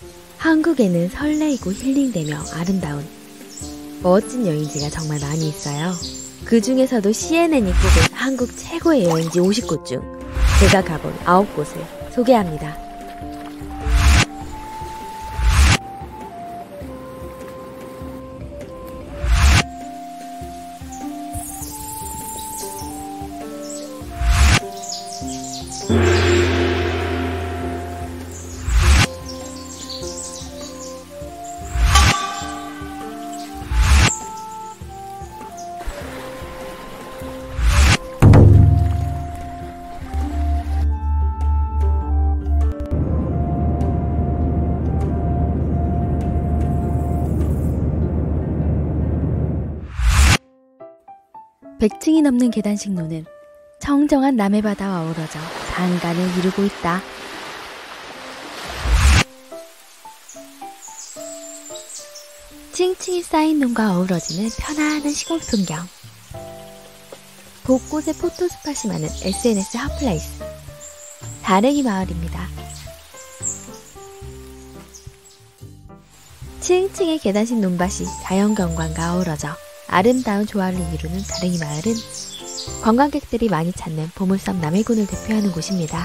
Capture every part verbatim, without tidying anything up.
한국에는 설레이고 힐링되며 아름다운 멋진 여행지가 정말 많이 있어요. 그 중에서도 씨엔엔이 꼽은 한국 최고의 여행지 오십 곳 중 제가 가본 아홉 곳을 소개합니다. 백 층이 넘는 계단식로는 청정한 남해바다와 어우러져 장관을 이루고 있다. 층층이 쌓인 논과 어우러지는 편안한 시골 풍경. 곳곳에 포토스팟이 많은 에스엔에스 핫플레이스 다랭이 마을입니다. 층층의 계단식 논밭이 자연경관과 어우러져 아름다운 조화를 이루는 다랭이 마을은 관광객들이 많이 찾는 보물섬 남해군을 대표하는 곳입니다.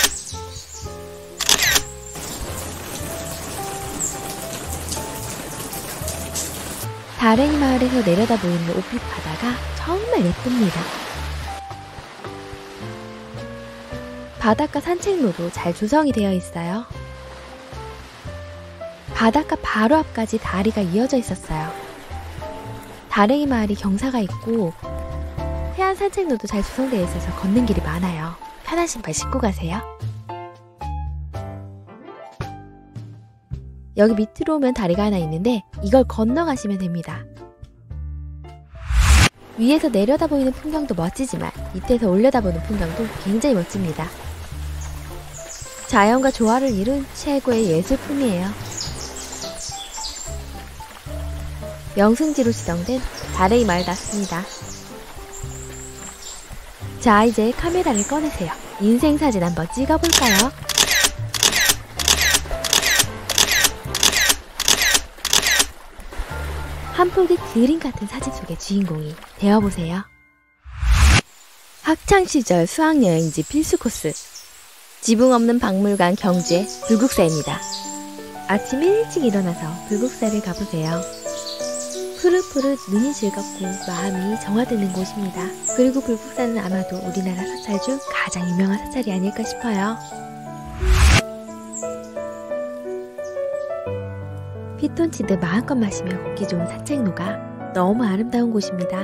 다랭이 마을에서 내려다 보이는 옥빛 바다가 정말 예쁩니다. 바닷가 산책로도 잘 조성이 되어 있어요. 바닷가 바로 앞까지 다리가 이어져 있었어요. 다랭이 마을이 경사가 있고 해안 산책로도 잘 조성되어 있어서 걷는 길이 많아요. 편한 신발 신고 가세요. 여기 밑으로 오면 다리가 하나 있는데 이걸 건너가시면 됩니다. 위에서 내려다 보이는 풍경도 멋지지만 밑에서 올려다보는 풍경도 굉장히 멋집니다. 자연과 조화를 이룬 최고의 예술품이에요. 명승지로 지정된 다랭이 마을 같습니다. 자, 이제 카메라를 꺼내세요. 인생사진 한번 찍어볼까요? 한 폭의 그림 같은 사진 속의 주인공이 되어보세요. 학창시절 수학여행지 필수 코스 지붕 없는 박물관 경주의 불국사입니다. 아침 일찍 일어나서 불국사를 가보세요. 푸릇푸릇 눈이 즐겁고 마음이 정화되는 곳입니다. 그리고 불국사는 아마도 우리나라 사찰 중 가장 유명한 사찰이 아닐까 싶어요. 피톤치드 마음껏 마시며 걷기 좋은 산책로가 너무 아름다운 곳입니다.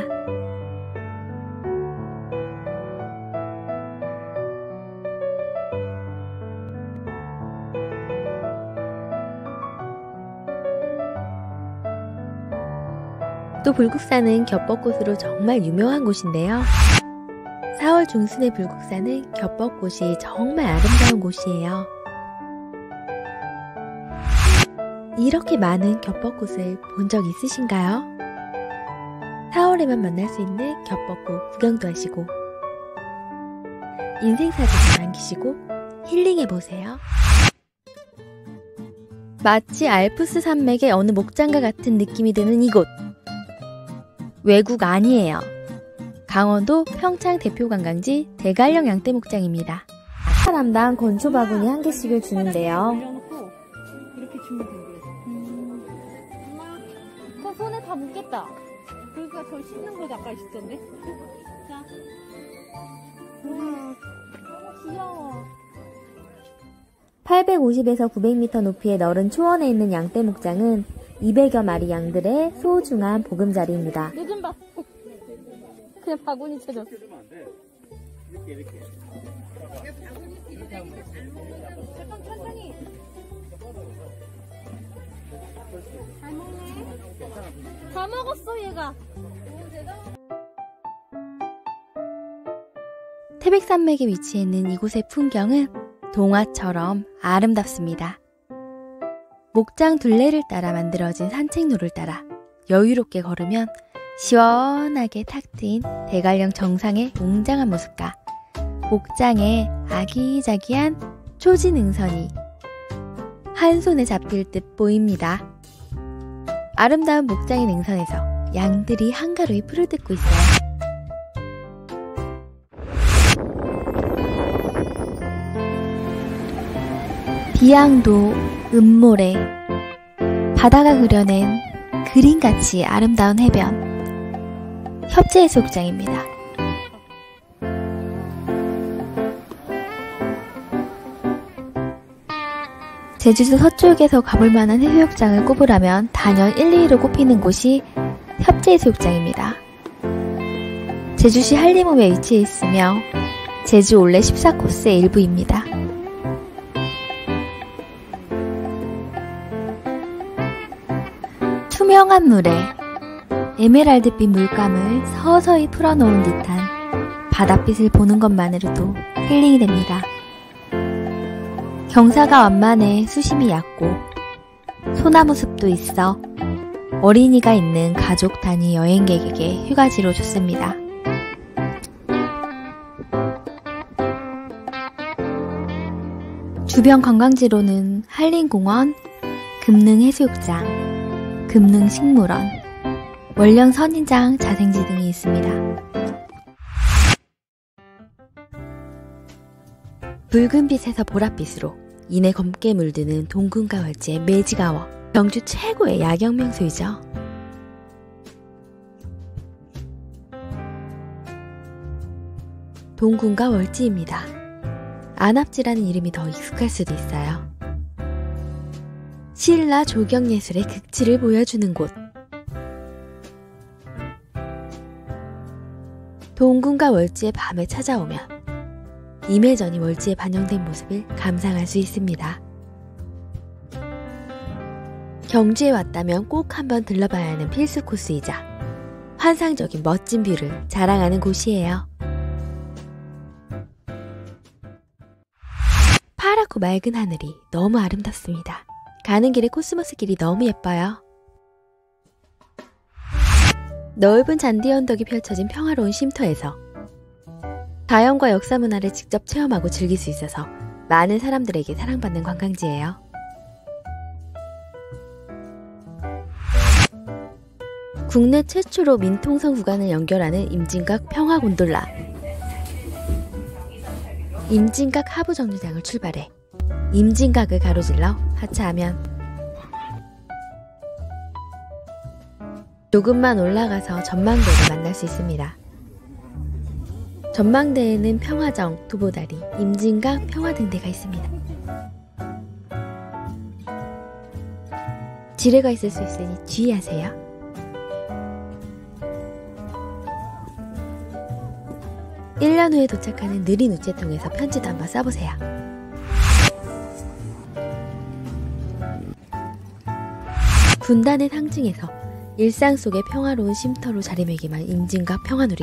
또 불국사는 겹벚꽃으로 정말 유명한 곳인데요. 사월 중순의 불국사는 겹벚꽃이 정말 아름다운 곳이에요. 이렇게 많은 겹벚꽃을 본 적 있으신가요? 사월에만 만날 수 있는 겹벚꽃 구경도 하시고 인생사진도 남기시고 힐링해보세요. 마치 알프스 산맥의 어느 목장과 같은 느낌이 드는 이곳. 외국 아니에요. 강원도 평창 대표 관광지 대관령 양떼목장입니다. 사람당 건초 바구니 한 개씩을 주는데요. 이렇게 주면 되는데. 음. 저 손에 다 묻겠다. 그러니까 저 씻는 거 아까 있었던데. 자. 우와, 너무 귀여워. 팔백오십에서 구백 미터 높이의 넓은 초원에 있는 양떼목장은 이백여 마리 양들의 소중한 보금자리입니다. 요즘 봐. 그냥 바구니 채줘. 이렇게 이렇게. 잠깐 천천히. 잘 먹네. 다 먹었어 얘가. 태백산맥에 위치해 있는 이곳의 풍경은 동화처럼 아름답습니다. 목장 둘레를 따라 만들어진 산책로를 따라 여유롭게 걸으면 시원하게 탁 트인 대관령 정상의 웅장한 모습과 목장의 아기자기한 초지 능선이 한 손에 잡힐 듯 보입니다. 아름다운 목장의 능선에서 양들이 한가로이 풀을 뜯고 있어요. 비양도, 음모래, 바다가 그려낸 그림같이 아름다운 해변, 협재해수욕장입니다. 제주도 서쪽에서 가볼 만한 해수욕장을 꼽으라면 단연 일, 이 위로 꼽히는 곳이 협재해수욕장입니다. 제주시 한림읍에 위치해 있으며 제주 올레 십사 코스의 일부입니다. 투명한 물에 에메랄드빛 물감을 서서히 풀어놓은 듯한 바닷빛을 보는 것만으로도 힐링이 됩니다. 경사가 완만해 수심이 얕고 소나무 숲도 있어 어린이가 있는 가족 단위 여행객에게 휴가지로 좋습니다. 주변 관광지로는 한림공원, 금능해수욕장, 금능식물원, 월령 선인장 자생지 등이 있습니다. 붉은 빛에서 보랏빛으로 이내 검게 물드는 동궁과 월지의 매지가워, 경주 최고의 야경 명소이죠. 동궁과 월지입니다. 안압지라는 이름이 더 익숙할 수도 있어요. 신라 조경예술의 극치를 보여주는 곳. 동궁과 월지의 밤에 찾아오면 임해전이 월지에 반영된 모습을 감상할 수 있습니다. 경주에 왔다면 꼭 한번 들러봐야 하는 필수 코스이자 환상적인 멋진 뷰를 자랑하는 곳이에요. 파랗고 맑은 하늘이 너무 아름답습니다. 가는 길에 코스모스 길이 너무 예뻐요. 넓은 잔디 언덕이 펼쳐진 평화로운 쉼터에서 자연과 역사 문화를 직접 체험하고 즐길 수 있어서 많은 사람들에게 사랑받는 관광지예요. 국내 최초로 민통선 구간을 연결하는 임진각 평화곤돌라. 임진각 하부 정류장을 출발해 임진각을 가로질러 하차하면 조금만 올라가서 전망대를 만날 수 있습니다. 전망대에는 평화정, 두보다리, 임진각, 평화등대가 있습니다. 지뢰가 있을 수 있으니 주의하세요. 일 년 후에 도착하는 느린 우체통에서 편지도 한번 써보세요. 분단의 상징에서 일상 속의 평화로운 쉼터로 자리매김한 임진각 평화누리.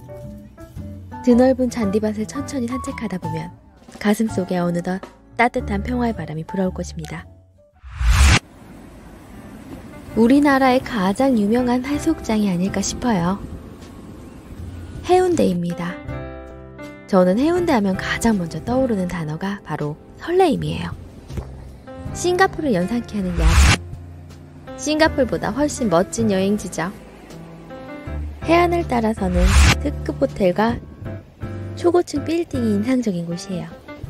드넓은 잔디밭을 천천히 산책하다 보면 가슴속에 어느덧 따뜻한 평화의 바람이 불어올 것입니다. 우리나라의 가장 유명한 해수욕장이 아닐까 싶어요. 해운대입니다. 저는 해운대 하면 가장 먼저 떠오르는 단어가 바로 설레임이에요. 싱가포르를 연상케 하는 야경. 싱가포르보다 훨씬 멋진 여행지죠. 해안을 따라서는 특급 호텔과 초고층 빌딩이 인상적인 곳이에요.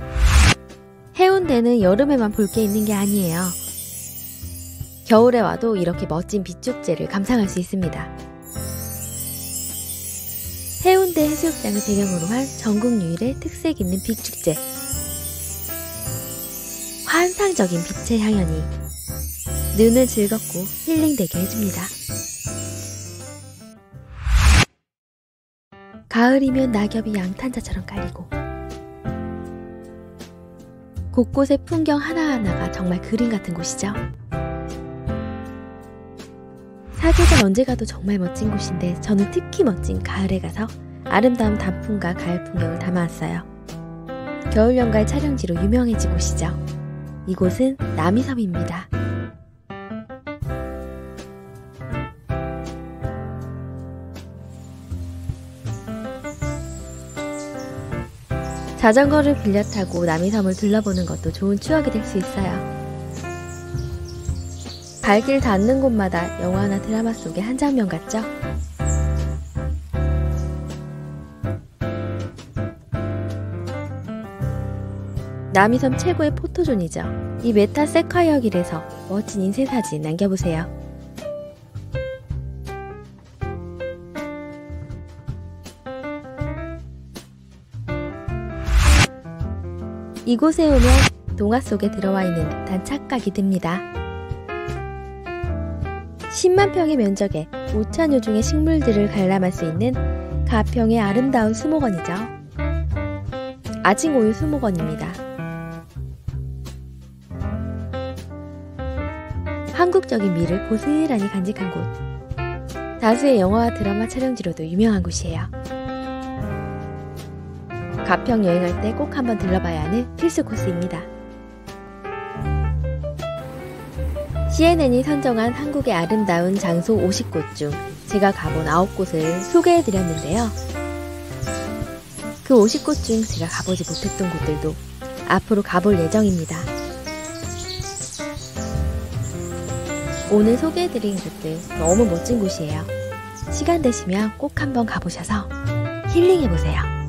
해운대는 여름에만 볼 게 있는 게 아니에요. 겨울에 와도 이렇게 멋진 빛축제를 감상할 수 있습니다. 해운대 해수욕장을 배경으로 한 전국 유일의 특색 있는 빛축제. 환상적인 빛의 향연이 눈을 즐겁고 힐링되게 해줍니다. 가을이면 낙엽이 양탄자처럼 깔리고 곳곳의 풍경 하나하나가 정말 그림 같은 곳이죠. 사계절 언제 가도 정말 멋진 곳인데 저는 특히 멋진 가을에 가서 아름다운 단풍과 가을 풍경을 담아왔어요. 겨울 연가의 촬영지로 유명해진 곳이죠. 이곳은 남이섬입니다. 자전거를 빌려 타고 남이섬을 둘러보는 것도 좋은 추억이 될 수 있어요. 발길 닿는 곳마다 영화나 드라마 속의 한 장면 같죠? 남이섬 최고의 포토존이죠. 이 메타 세콰이어 길에서 멋진 인쇄사진 남겨보세요. 이곳에 오면 동화 속에 들어와 있는 듯한 착각이 듭니다. 십만 평의 면적에 오천여 종의 식물들을 관람할 수 있는 가평의 아름다운 수목원이죠. 아징오유 수목원입니다. 한국적인 미를 고스란히 간직한 곳. 다수의 영화와 드라마 촬영지로도 유명한 곳이에요. 가평 여행할 때 꼭 한번 들러봐야 하는 필수 코스입니다. 씨엔엔이 선정한 한국의 아름다운 장소 오십 곳 중 제가 가본 아홉 곳을 소개해드렸는데요. 그 오십 곳 중 제가 가보지 못했던 곳들도 앞으로 가볼 예정입니다. 오늘 소개해드린 곳들 너무 멋진 곳이에요. 시간 되시면 꼭 한번 가보셔서 힐링해보세요.